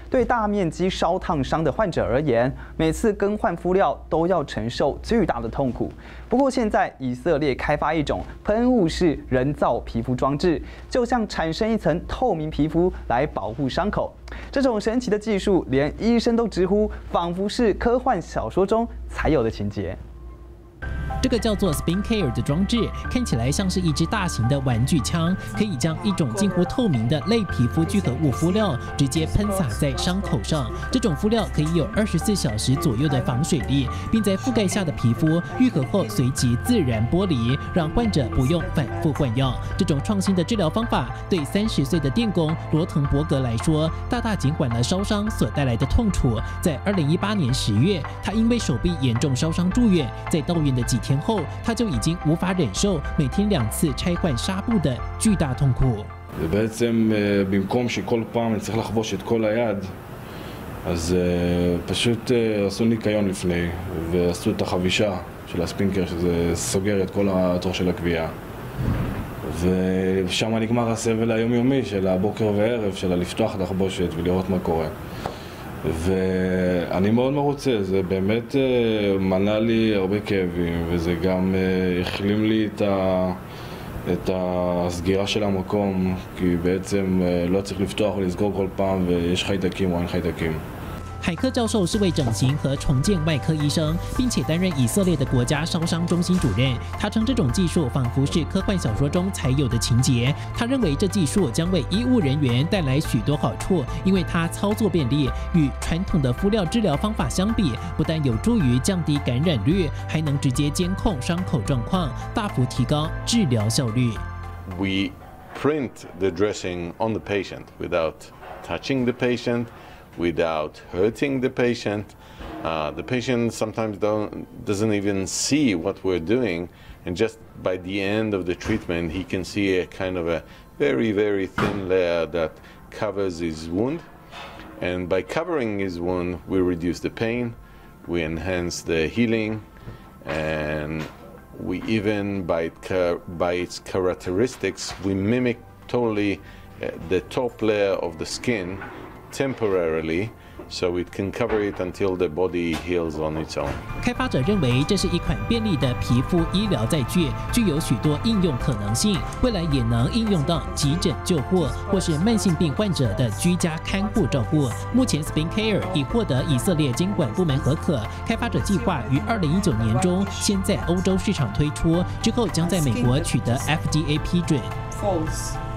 对大面积烧烫伤的患者而言，每次更换敷料都要承受巨大的痛苦。不过现在以色列开发一种喷雾式人造皮肤装置，就像产生一层透明皮肤来保护伤口。这种神奇的技术，连医生都直呼，仿佛是科幻小说中才有的情节。 这个叫做 SpinCare 的装置看起来像是一支大型的玩具枪，可以将一种近乎透明的类皮肤聚合物敷料直接喷洒在伤口上。这种敷料可以有24小时左右的防水力，并在覆盖下的皮肤愈合后随即自然剥离，让患者不用反复换药。这种创新的治疗方法对30岁的电工罗滕伯格来说，大大减缓了烧伤所带来的痛楚。在2018年10月，他因为手臂严重烧伤住院，在到院的几天后，他就已经无法忍受每天2次拆换纱布的巨大痛苦。 ובעצם במקום שכל פעם אני צריך לחבוש את כל היד, אז פשוט עשו ניקיון לפני ועשו את החבישה של הספינקר, שזה סוגר את כל התור של הקביעה. ושם נגמר הסבל היומיומי של הבוקר וערב, של לפתוח את החבושת ולראות מה קורה. ואני מאוד מרוצה, זה באמת מנע לי הרבה כאבים, וזה גם החלים לי את הסגירה של המקום, כי בעצם לא צריך לפתוח ולסגור כל פעם ויש חיידקים או אין חיידקים. 海克教授是位整形和重建外科医生，并且担任以色列的国家烧伤中心主任。他称这种技术仿佛是科幻小说中才有的情节。他认为这技术将为医务人员带来许多好处，因为它操作便利，与传统的敷料治疗方法相比，不但有助于降低感染率，还能直接监控伤口状况，大幅提高治疗效率。 We print the dressing on the patient without touching the patient. Without hurting the patient. The patient sometimes doesn't even see what we're doing, and just by the end of the treatment, he can see a kind of a very, very thin layer that covers his wound. And by covering his wound, we reduce the pain, we enhance the healing, and we even, by its characteristics, we mimic totally the top layer of the skin temporarily, so it can cover it until the body heals on its own. 开发者认为这是一款便利的皮肤医疗载具，具有许多应用可能性，未来也能应用到急诊救护或是慢性病患者的居家看护照顾。目前 SpinCare 已获得以色列监管部门核可，开发者计划于2019年中先在欧洲市场推出，之后将在美国取得 FDA 批准。False.